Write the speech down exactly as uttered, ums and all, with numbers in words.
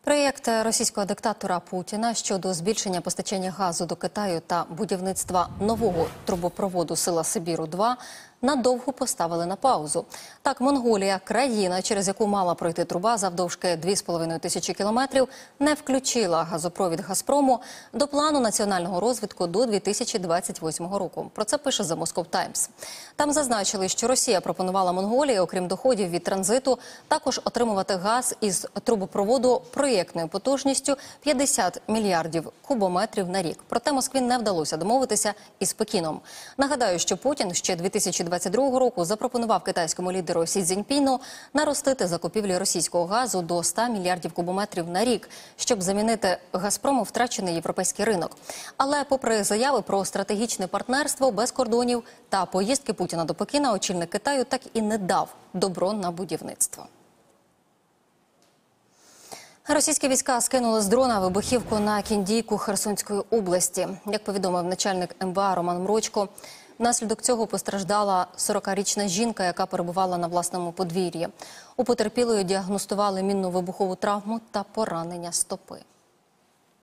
Проєкт російського диктатора Путіна щодо збільшення постачання газу до Китаю та будівництва нового трубопроводу «Сила Сибіру-два» надовго поставили на паузу. Так, Монголія, країна, через яку мала пройти труба завдовжки дві з половиною тисячі кілометрів, не включила газопровід «Газпрому» до плану національного розвитку до дві тисячі двадцять восьмого року. Про це пише The Moscow Times. Там зазначили, що Росія пропонувала Монголії, окрім доходів від транзиту, також отримувати газ із трубопроводу проєктною потужністю п'ятдесят мільярдів кубометрів на рік. Проте Москві не вдалося домовитися із Пекіном. Нагадаю, що Путін ще дві тисячі двадцять другого року запропонував китайському лідеру Сі Цзіньпіну наростити закупівлі російського газу до ста мільярдів кубометрів на рік, щоб замінити «Газпрому» втрачений європейський ринок. Але попри заяви про стратегічне партнерство без кордонів та поїздки Путіна до Пекіна, очільник Китаю так і не дав добро на будівництво. Російські війська скинули з дрона вибухівку на Кіндійку Херсонської області. Як повідомив начальник ем ве а Роман Мрочко, внаслідок цього постраждала сорокарічна жінка, яка перебувала на власному подвір'ї. У потерпілої діагностували мінно-вибухову травму та поранення стопи.